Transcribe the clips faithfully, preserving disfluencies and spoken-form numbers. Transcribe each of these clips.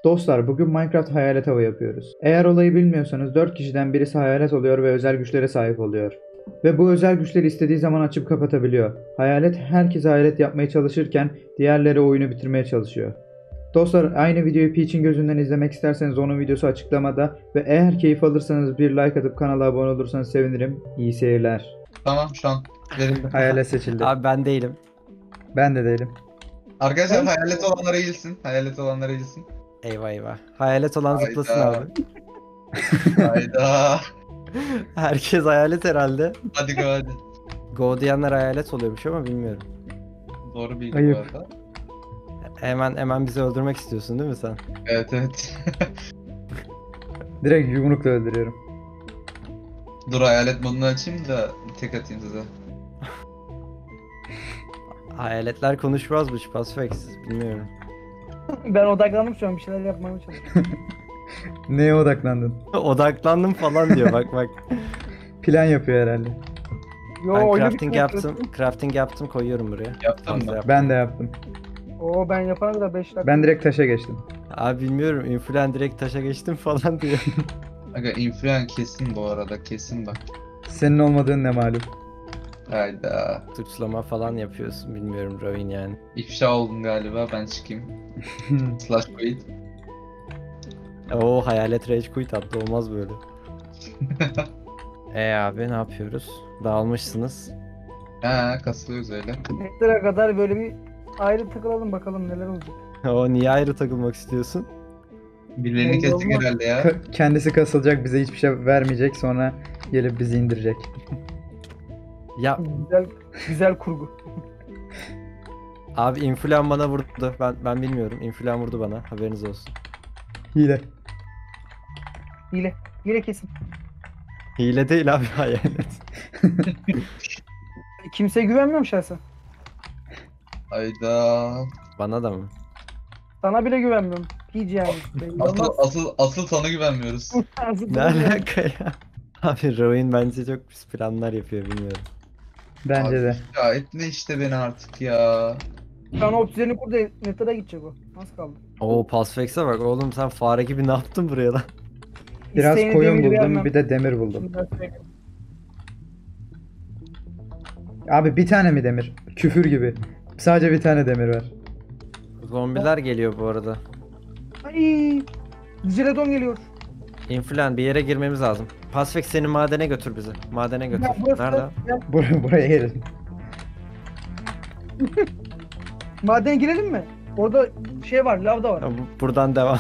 Dostlar, bugün Minecraft hayalet avı yapıyoruz. Eğer olayı bilmiyorsanız dört kişiden birisi hayalet oluyor ve özel güçlere sahip oluyor. Ve bu özel güçleri istediği zaman açıp kapatabiliyor. Hayalet herkes hayalet yapmaya çalışırken diğerleri oyunu bitirmeye çalışıyor. Dostlar, aynı videoyu Peach'in gözünden izlemek isterseniz onun videosu açıklamada ve eğer keyif alırsanız bir like atıp kanala abone olursanız sevinirim. İyi seyirler. Tamam şu an verildi. Hayalet seçildi. Abi ben değilim. Ben de değilim. Arkadaşlar hayalet olanlara eğilsin. Hayalet olanlara eğilsin. Eyvah eyvah. Hayalet olan Hayda. zıplasın abi. Hayda. Herkes hayalet herhalde. Hadi go hadi. Go diyenler hayalet oluyormuş ama bilmiyorum. Doğru bilgi Ayıp. bu arada. Hemen hemen bizi öldürmek istiyorsun değil mi sen? Evet evet. Direkt yumrukla öldürüyorum. Dur hayalet modunu açayım da tek atayım size. Hayaletler konuşmazmış Pasfex. Bilmiyorum. Ben odaklandım şu an bir şeyler yapmaya çalışıyorum. Neye odaklandın? Odaklandım falan diyor bak bak. Plan yapıyor herhalde. Yo, Ben oyunu crafting bitirmek yaptım. istiyorum. Crafting yaptım koyuyorum buraya. Yaptın Fazla mı? yap- Ben de yaptım. Oo ben yaparım da beş dakika. Ben direkt taşa geçtim. Abi bilmiyorum. Influen direkt taşa geçtim falan diyor. Aga influen kesin bu arada kesin bak. Senin olmadığın ne malum. Hayda. Suçlama falan yapıyorsun. Bilmiyorum Ravin yani. İfşa oldum galiba ben çıkayım. Slash quit. Oo hayalet rage quit attı. Olmaz böyle. E abi ne yapıyoruz? Dağılmışsınız. He kasılıyoruz öyle. Netler'e kadar böyle bir ayrı takılalım bakalım neler olacak. O niye ayrı takılmak istiyorsun? Birilerini Oldu, kestik olmaz. herhalde ya. Ka- kendisi kasılacak, bize hiçbir şey vermeyecek, sonra gelip bizi indirecek. Ya Güzel güzel kurgu. abi influen bana vurdu. Ben ben bilmiyorum. Influen vurdu bana. Haberiniz olsun. Hile. Hile. Hile kesin. Hile değil abi hayalet. Kimseye güvenmiyorum şahsen. Hayda. Bana da mı? Sana bile güvenmiyorum. Hiç yani. Asıl asıl asıl sana güvenmiyoruz. Ne alaka ya? Abi Ravin bence çok pis planlar yapıyor bilmiyorum. Bence Abi, de. Ya etme işte beni artık ya. Sana obsidiyeni kur da Nether'a gidecek o. Nasıl kaldı? Oo Pasfex'e bak oğlum sen fare gibi ne yaptın buraya lan? Biraz İsteğini koyun demiri buldum, vermem. bir de demir buldum. Şimdi ben söyleyeyim. Abi bir tane mi demir? Küfür gibi. Sadece bir tane demir var. Zombiler geliyor bu arada. Ay. Jileton geliyor. Influen bir yere girmemiz lazım. Pasfex seni madene götür bizi. Madene götür. Ya burası Nerede? ya, Buraya, buraya gelin. madene girelim mi? Orada şey var, lav da var. Ya bu- buradan devam.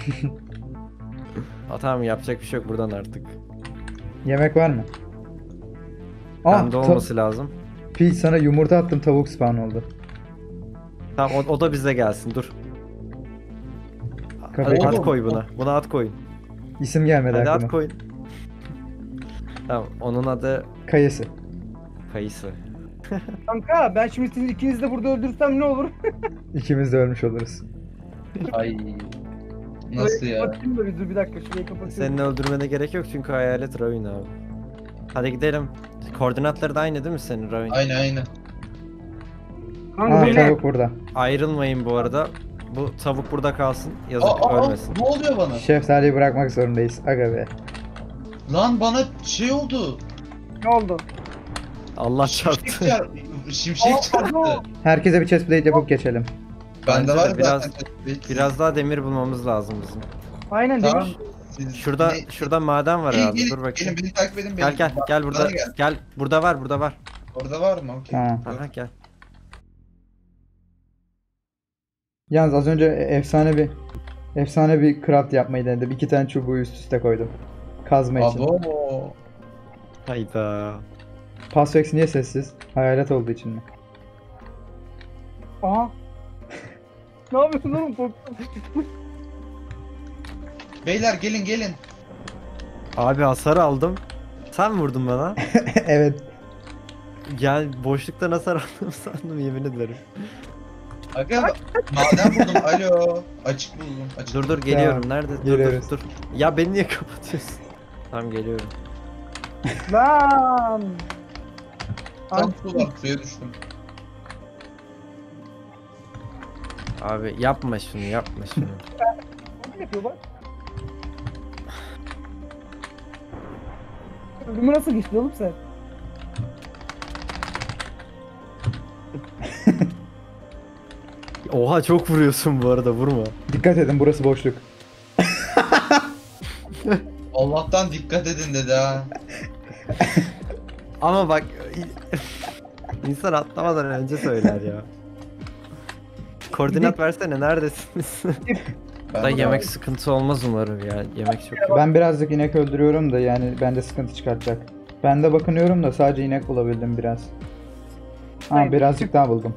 Ha, tamam yapacak bir şey yok buradan artık. Yemek var mı? Aa, Bende ta- olması lazım. Pi, sana yumurta attım, tavuk spawn oldu. Tamam o, o da bize gelsin dur. Kafayı- Hadi at Oğlum. koy buna. Buna at koyun. İsim gelmedi Hadi at aklıma. koyun. Tamam onun adı Kayısı. Kayısı. Kanka ben şimdi siz ikinizi de burada öldürsem ne olur? İkimiz de ölmüş oluruz. Ay. Nasıl Şurayı ya? kapatayım da bir dur bir dakika şurayı kapatıyorum. Senin öldürmene gerek yok çünkü hayalet Ravin abi. Hadi gidelim. Koordinatları da aynı değil mi senin Ravin? Aynı aynı. Kanka Aa, bu ne? tavuk burada. Ayrılmayın bu arada. Bu tavuk burada kalsın. Yazık Aa, aa, ölmesin. ne oluyor bana? Şeftaliyi bırakmak zorundayız. Aga be. Lan bana şey oldu. Ne oldu? Allah Şimşek, çarptı. çar şimşek Aa, çarptı. aa. Herkese bir chestplate yapıp geçelim. Bende Bence de var biraz- zaten. Biraz daha demir bulmamız lazım bizim. Aynen Tamam. demiş. Siz- Şurada ne- şurada maden var Gelin, herhalde. gelin, Dur bakayım. gelin, beni takip edin. Gel beni. gel Bak, gel burada. bana gel. Gel burada var burada var. Orada var mı? Okey. Tamam. Aha gel. Yalnız az önce efsane bir efsane bir craft yapmayı denedim. İki tane çubuğu üst üste koydum. Kazma için. Abo. Hayda. Pasfex niye sessiz? Hayalet olduğu için mi? Aha. Ne yapıyorsun oğlum? Korktum. Beyler gelin gelin. Abi hasar aldım. Sen vurdun bana. Evet. Gel boşluktan hasar aldım sandım yemin ederim. Aga maden buldum. Alo. Açık buldum. Açık Dur dur buldum. geliyorum. Nerede? Dur geliyoruz. dur dur. Ya beni niye kapatıyorsun? Tamam geliyorum. Lan. Tam su var. Suya düştüm. Abi yapma şunu yapma şunu. yapıyor bak. Ölümü nasıl geçti oğlum sen? Oha çok vuruyorsun bu arada, vurma. Dikkat edin, burası boşluk. Allah'tan dikkat edin dedi ha. Ama bak insan atlamadan önce söyler ya. Koordinat versene, neredesiniz? Ben Da de- yemek sıkıntı olmaz umarım ya. Yemek çok. Ben birazcık inek öldürüyorum da yani bende sıkıntı çıkartacak. Ben de bakınıyorum da sadece inek bulabildim biraz. Ha, Hayır. birazcık daha buldum.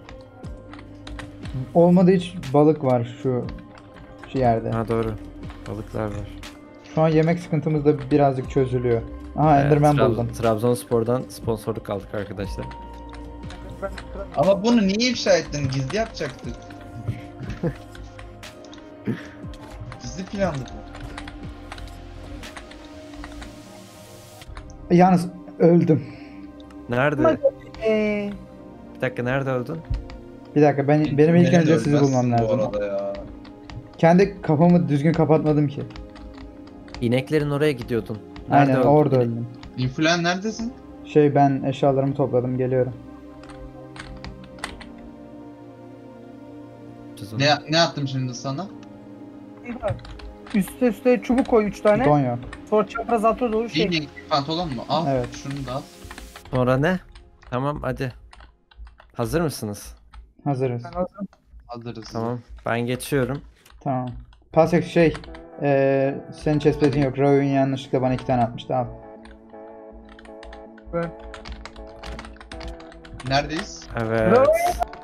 Olmadı, hiç balık var şu şu yerde. Ha doğru. Balıklar var. Şu an yemek sıkıntımız da birazcık çözülüyor. Aha, Evet, Enderman Trab- buldum. Trabzonspor'dan sponsorluk aldık arkadaşlar. Ben, Ama bunu niye ifşa ettin? Gizli yapacaktık. Gizli plandı bu. Yalnız öldüm. Nerede? Eee Bir dakika, nerede öldün? Bir dakika, ben benim ilk Beni önce de sizi ölmezsin bulmam bu lazım. arada ya. Kendi kafamı düzgün kapatmadım ki. İneklerin oraya gidiyordun. Nerede Aynen öldün? orada öldüm. İnfluen neredesin? Şey, ben eşyalarımı topladım, geliyorum. Ne, ne attım şimdi sana? üstte üstte çubuk koy üç tane. Don yok. Sonra çapraz alta doğru şey. Şey, pantolon mu? Al Evet. şunu da al. Sonra ne? Tamam hadi. Hazır mısınız? Hazırız. Ben hazırım. Hazırız. Tamam. Ben geçiyorum. Tamam. Pasek şey, eee senin chestplate'in yok. Rao'yun yanlışlıkla bana iki tane atmıştı, al. Ben. Neredeyiz? Evet. Bravo.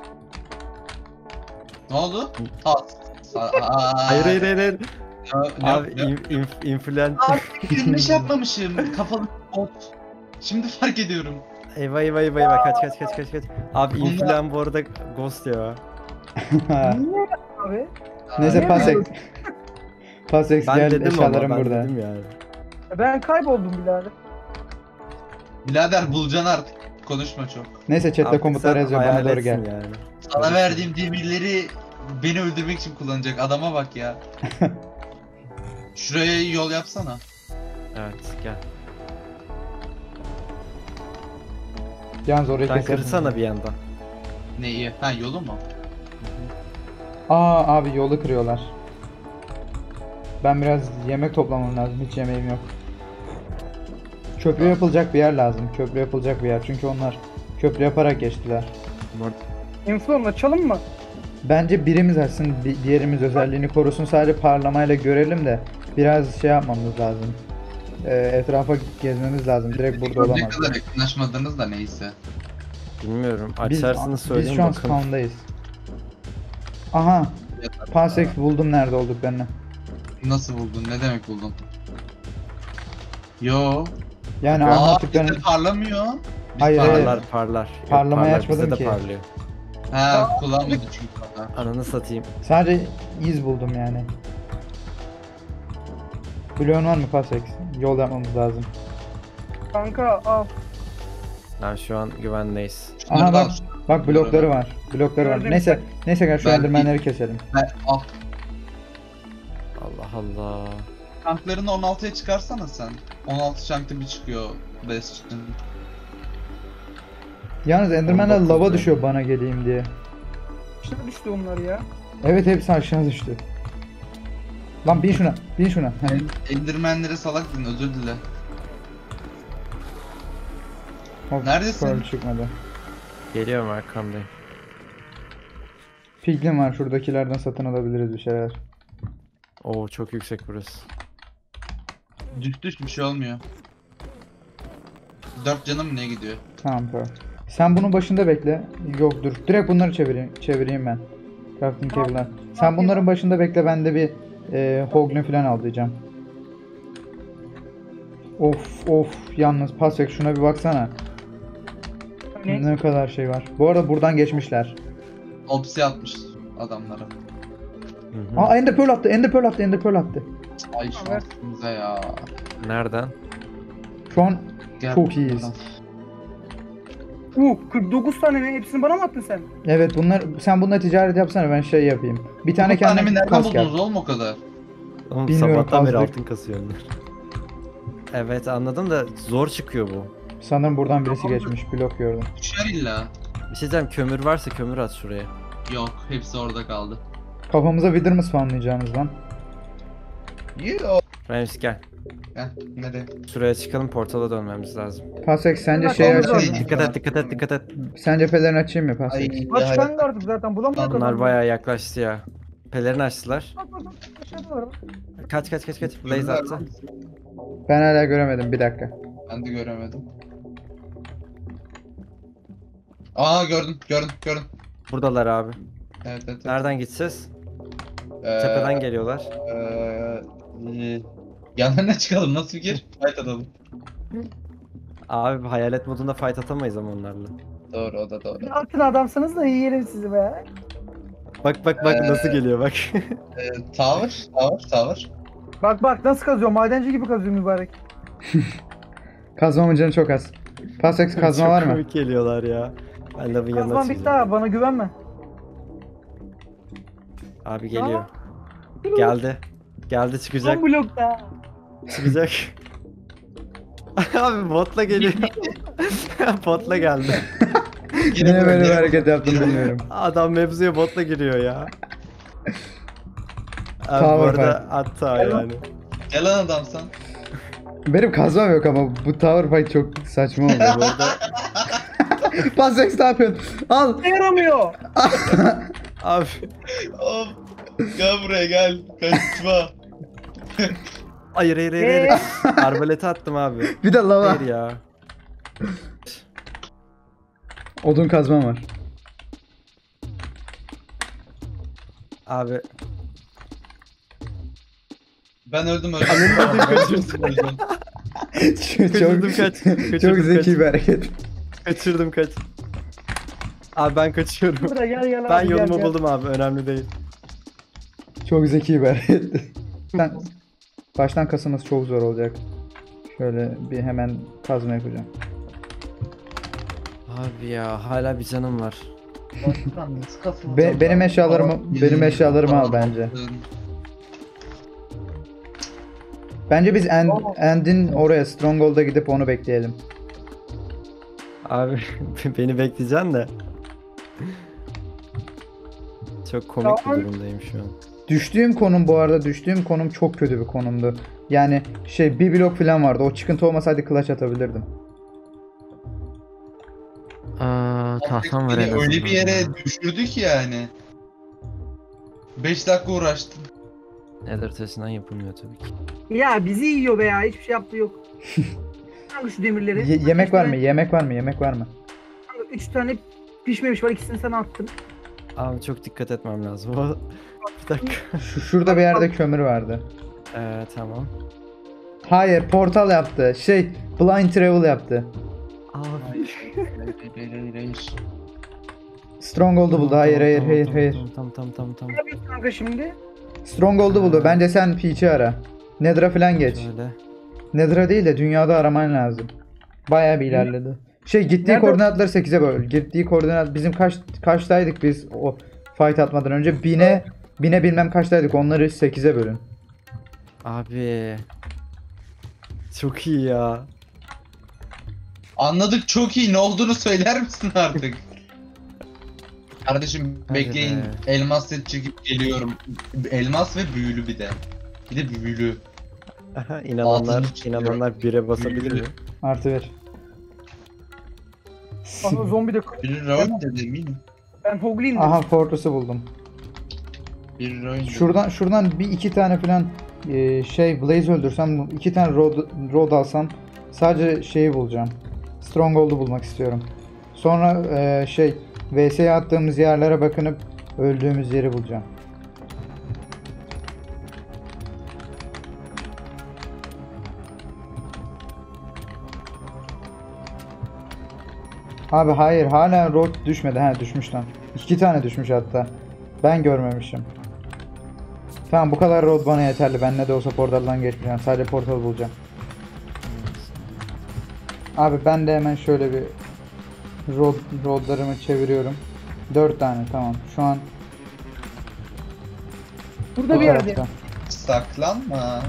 Ne oldu? At. Aa, Hayır hayır hayır. hayır. Ne, Abi ne, in, inf, influen... Abi girmiş yapmamışım. Kapalı bot. Şimdi fark ediyorum. Eyvah eyvah eyvah eyvah, kaç kaç kaç kaç kaç. Abi Bunlar- influen bu arada ghost ya. Niye abi? Neyse, Aa, Pasek. Pasek Ben gel, dedim ama eşyalarım ben burada. dedim yani. Ben kayboldum birader. Birader bulacaksın artık. Konuşma çok. Neyse, chatte Artık komutlar sen yazıyor, bana doğru hayaletsin gel. yani. Sana verdiğim demirleri beni öldürmek için kullanacak. Adama bak ya. Şuraya yol yapsana. Evet gel. Yalnız orayı Sen kesersin. kırsana bir yandan. Neyi? Ha yolu mu? Aa abi, yolu kırıyorlar. Ben biraz yemek toplamam lazım, hiç yemeğim yok. Köprü yapılacak bir yer lazım. Köprü yapılacak bir yer, çünkü onlar köprü yaparak geçtiler. Influon açalım mı? Bence birimiz açsın, di- diğerimiz özelliğini korusun. Sadece parlamayla görelim de biraz şey yapmamız lazım. Ee, etrafa gezmemiz lazım. Direkt burada Ne olamaz. kadar yakınlaşmadınız da neyse. Bilmiyorum. Biz, Açarsınız biz söyleyin şu an bakalım. spawn'dayız. Aha, Pasek buldum nerede olduklarını. Nasıl buldun? Ne demek buldun? Yo. Yani Aa, Aa anlattıklarını... bizde parlamıyor. Biz Hayır, hayır. Parlar parlar. Yok, Parlamayı parlar. açmadım Bizde ki. de parlıyor. Ha kullanmadı çünkü orada. Ananı satayım. Sadece iz buldum yani. Bloğun var mı Pasek? Yol yapmamız lazım. Kanka al. Ben şu an güvendeyiz. Aha Şunları da bak, al. bak blokları var. Blokları var. Gördüm. Neyse, neyse gel şu Ben- endermenleri keselim. Ben, al. Allah Allah. Tanklarını on altıya çıkarsana sen. on altı çankta bir çıkıyor Bastion. Yalnız endermenler on dokuz lava yani. düşüyor bana geleyim diye. İşte düştü onlar ya. Evet, hepsi aşağı düştü. Lan bin şuna, bin şuna. Heh. Endermenlere salak dedin, özür dile. Hop, Neredesin? pearl çıkmadı. Geliyorum arkamdayım. Piglin var, şuradakilerden satın alabiliriz bir şeyler. Oo çok yüksek burası. Düş düş bir şey olmuyor. Dört canım ne gidiyor? Tamam, pearl. Sen bunun başında bekle. Yok dur, direkt bunları çevireyim, çevireyim ben. Crafting table'lar. Sen bunların başında bekle, ben de bir e, Hoglin falan avlayacağım. Of of, yalnız Pasek şuna bir baksana. Hani Ne kadar şey var. Bu arada buradan geçmişler. Opsi atmış adamlara. Hı hı. Aa, Ender Pearl attı, Ender Pearl attı, Ender Pearl attı. Ay şansınıza ya. Nereden? Şu an Gel çok iyiyiz. buradan. uh kırk dokuz tane mi? Hepsini bana mı attın sen? Evet, bunlar, sen bununla ticaret yapsana, ben şey yapayım. Bir tane Bu tanemi kendime nereden kask yap. buldunuz oğlum o kadar? Oğlum Bilmiyorum, sabahtan beri kazdık. altın kasıyor onlar. Evet anladım da zor çıkıyor bu. Sanırım buradan birisi geçmiş. Blok gördüm. Düşer illa. Bir şey diyeceğim, kömür varsa kömür at şuraya. Yok, hepsi orada kaldı. Kafamıza vidir mi spawnlayacağınız lan? Yoo. Rems gel. Heh, nereye? Şuraya çıkalım, portala dönmemiz lazım. Pasek sence Bak, şey oldu. açayım mı? Dikkat et dikkat et dikkat et. Sen cephelerini açayım mı Ay, Pasek? Aç ya, ben de artık zaten bulamıyorum. Bunlar bayağı yaklaştı ya. Pelerini açtılar. Bak, bak, bak, aşağıda var. Kaç kaç kaç kaç. Blaze attı. Ben hala göremedim, bir dakika. Ben de göremedim. Aa gördüm, gördüm, gördüm. Buradalar abi. Evet, evet. evet. Nereden gideceğiz? Ee, Tepeden geliyorlar. Eee... e, yanlarına çıkalım, nasıl fikir? Fight atalım. Abi hayalet modunda fight atamayız ama onlarla. Doğru, o da doğru. Altın adamsınız da yiyelim sizi be. Bak bak bak Ee, nasıl geliyor bak. Ee, tower, tower, tower. Bak bak nasıl kazıyor, madenci gibi kazıyor mübarek. Kazmamın canı çok az. Pasek kazma Çok var mı? komik geliyorlar ya. Ben lavın yanına Kazman bitti çıkacağım. abi, bana güvenme. Abi geliyor. Geldi. Geldi çıkacak. Son blokta. Çıkacak. Abi botla geliyor. Botla geldi. Yine böyle bir hareket yaptım bilmiyorum. Adam mevzuya botla giriyor ya. Abi bu Power arada hatta yani. Gel lan adamsan. Benim kazmam yok ama bu tower fight çok saçma oldu. Bu arada Pasek ne yapıyorsun? Al. Ne yaramıyor? abi Hop. Gel buraya gel. Kaçma. hayır hayır hayır. Eee? hayır. Arbalete attım abi. Bir de lava. Hayır ya. Odun kazmam var. Abi Ben öldüm öldüm. Anladım, kaçırdım. Öldüm. çok Kaçırdım, kaç. çok Kaçırdım, zeki kaç. bir hareket. kaçırdım kaç. Abi ben kaçıyorum. Burada gel gel abi. Ben gel, yolumu gel. buldum abi, önemli değil. Çok zeki bir hareket. Ben baştan kasılması çok zor olacak. Şöyle bir hemen kazma yapacağım. Abi ya hala bir canım var. Be- benim eşyalarımı benim eşyalarımı al bence. Bence biz end, end'in oraya Stronghold'a gidip onu bekleyelim. Abi beni bekleyeceksin de. Çok komik bir Tamam. durumdayım şu an. Düştüğüm konum bu arada düştüğüm konum çok kötü bir konumdu. Yani şey bir blok falan vardı. O çıkıntı olmasaydı clutch atabilirdim. Aa, tahtam var Beni en azından. öyle bir yere düşürdü ki yani. beş dakika uğraştım. Nether testinden yapılmıyor tabii ki. Ya bizi yiyor be ya, hiçbir şey yaptığı yok. Kanka şu demirleri. Ye- yemek Üç var tane- mı? Yemek var mı? Yemek var mı? kanka Üç tane pişmemiş var, ikisini sana attım. Abi çok dikkat etmem lazım. Bir dakika. Şu şurada bir yerde kömür vardı. Ee, tamam. Hayır, portal yaptı. Şey, blind travel yaptı. Abi. Hayır, hayır, hayır. Stronghold'u buldu. Hayır, hayır, hayır, hayır. Tamam tamam tamam tamam. Ne yapıyorsun kanka şimdi? Stronghold'u buldu. Bence sen Peach'i ara. Nether'a falan geç. Şöyle. Nether'a değil de dünyada araman lazım. Bayağı bir ilerledi. Şey gittiği Nerede? koordinatları sekize böl. Gittiği koordinat bizim kaç kaçtaydık biz o fight atmadan önce? Bine bine bilmem kaçtaydık. Onları sekize bölün. Abi. Çok iyi ya. Anladık, çok iyi. Ne olduğunu söyler misin artık? Kardeşim Hadi bekleyin. be. Elmas set çekip geliyorum. Elmas ve büyülü bir de. Bir de büyülü. Aha, inananlar, Altını çıkıyor. inananlar bire basabilir mi? Artı bir. Aha zombi de Bir round dedi eminim. ben Hoglin Aha Fortress'ı buldum. Bir round dedi. Şuradan şuradan bir iki tane falan e, şey Blaze öldürsem, iki tane road, road alsam sadece şeyi bulacağım. Stronghold'u bulmak istiyorum. Sonra e, şey V S'ye attığımız yerlere bakınıp öldüğümüz yeri bulacağım. Abi hayır, hala road düşmedi. Ha düşmüş lan. İki tane düşmüş hatta. Ben görmemişim. Tamam, bu kadar road bana yeterli. Ben ne de olsa portaldan geçmeyeceğim. Sadece portal bulacağım. Abi ben de hemen şöyle bir road, roadlarımı çeviriyorum. Dört tane, tamam. Şu an burada bu bir yerde. tarafta. saklanma.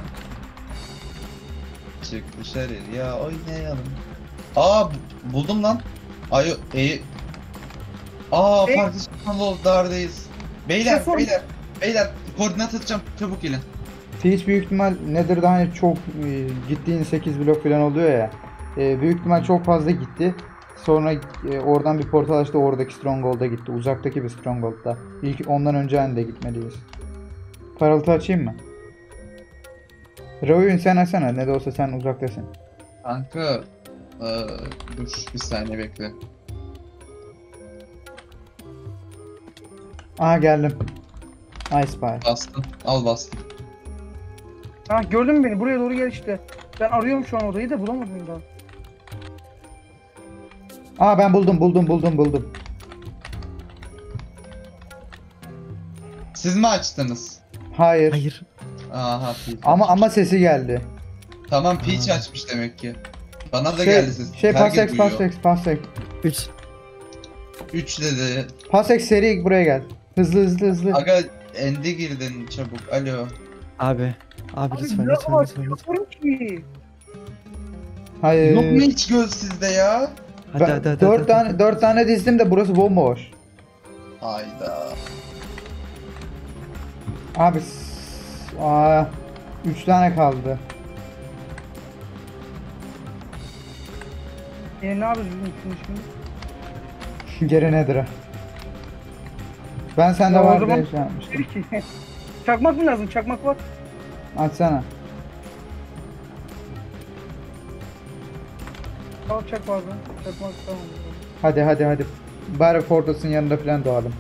Çık dışarıya oynayalım. Aa bu- buldum lan. Ay e Aa E? farklı stronghold'lardayız. Beyler Şey sor- beyler beyler koordinat atacağım çabuk gelin. Hiç büyük ihtimal nedir daha hani çok e, gittiğin sekiz blok falan oluyor ya. E, büyük ihtimal çok fazla gitti. Sonra e, oradan bir portal açtı, oradaki Stronghold'a gitti. Uzaktaki bir Stronghold'da. İlk ondan önce hani de gitmeliyiz. Parıltı açayım mı? Raouy'un sen açsana. Ne de olsa sen uzaktasın. Kanka eee, dur bir saniye bekle. Aha geldim. I Spy. Bastım. Al bastım. Ha gördün mü beni? Buraya doğru gel işte. Ben arıyorum şu an odayı da bulamadım daha. Aa ben buldum buldum buldum buldum. Siz mi açtınız? Hayır. Hayır. Aha Peach. Ama ama sesi geldi. Tamam Peach açmış demek ki. Bana da Şey, geldi ses. şey Herkes Passex duyuyor. Passex Passex. üç. üç dedi. Passex seri buraya gel. Hızlı hızlı hızlı. Aga Endi girdin çabuk. Alo. Abi. Abi Abi lütfen ne lütfen var? lütfen. lütfen. Yapıyorum ki. Hayır. Yok mu hiç göz sizde ya? Hadi Ben hadi hadi. dört hadi, tane hadi. dört tane dizdim de burası bomboş. Hayda. Abi s- aa üç tane kaldı. E ne yapıyoruz bizim şimdi şimdi? Geri nedir o? Ben sende Ya o var zaman- diye şey yapmıştım. Dedi ki. Çakmak mı lazım? Çakmak var. Açsana. Al çak vardı. Çakmak tamam. Hadi hadi hadi. Bari Fortress'ın yanında falan doğalım.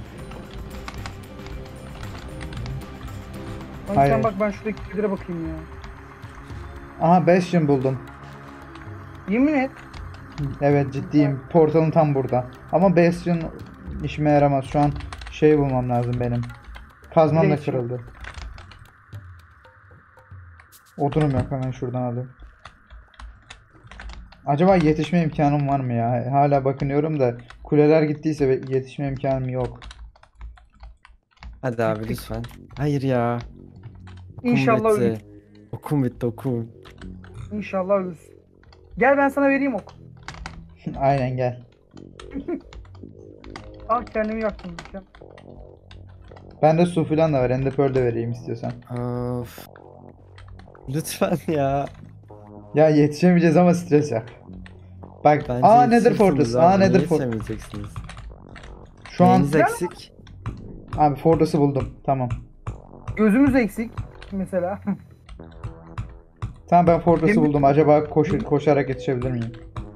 Lan Hayır. sen bak ben şuradaki kedire bakayım ya. Aha Bastion buldum. Yemin et. Evet ciddiyim. Portalın tam burada. Ama Bastion işime yaramaz. Şu an şey bulmam lazım benim. Kazmam da Bastion. kırıldı. Odunum yok, hemen şuradan alayım. Acaba yetişme imkanım var mı ya? Hala bakınıyorum da kuleler gittiyse yetişme imkanım yok. Hadi abi lütfen. Hayır ya. Okum İnşallah bitti. ölür. Okum bitti okum. İnşallah ölür. Gel ben sana vereyim ok. Aynen gel. Al kendimi yaktım. Gel. Bende su falan da var. Ender Pearl de vereyim istiyorsan. Of. Lütfen ya. Ya yetişemeyeceğiz ama stres yap. Bak. Bence Aa Nether yetişirsiniz Fortress. abi, Aa niye Nether Fortress. yetişemeyeceksiniz? Şu an Neyiniz eksik? abi Fortress'ı buldum. Tamam. Gözümüz eksik. Mesela. Tamam ben Fortress'ı Demir- buldum. Acaba koşu, koşarak yetişebilir miyim?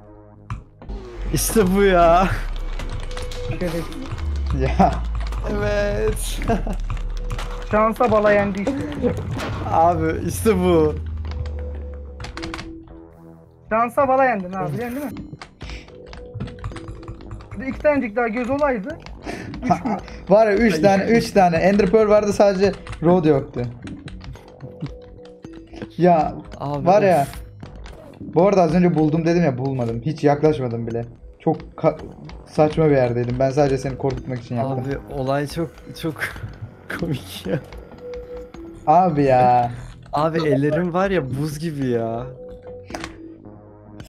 İşte bu ya. Şerefsiz. Ya. Evet. Şansa bala yendi işte. Abi işte bu. Şansa bala yendin abi biliyorsun değil mi? Bir de iki tanecik daha göz olaydı. Var ya üç tane üç tane Ender Pearl vardı, sadece Road yoktu. Ya Abi var ya. of. Bu arada az önce buldum dedim ya, bulmadım. Hiç yaklaşmadım bile. Çok ka- saçma bir yerdeydim. Ben sadece seni korkutmak için yaptım. Abi, Abi olay çok çok komik ya. ya. Abi ellerim var ya buz gibi ya.